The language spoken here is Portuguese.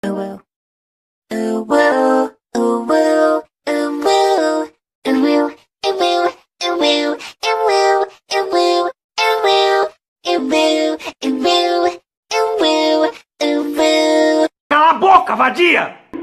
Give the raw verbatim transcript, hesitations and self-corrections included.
Ooh woo, ooh woo, ooh woo, ooh woo, ooh woo, ooh woo, ooh woo, ooh woo, ooh woo, ooh woo, ooh woo, ooh woo, ooh woo, ooh woo. Cala a boca, vadia!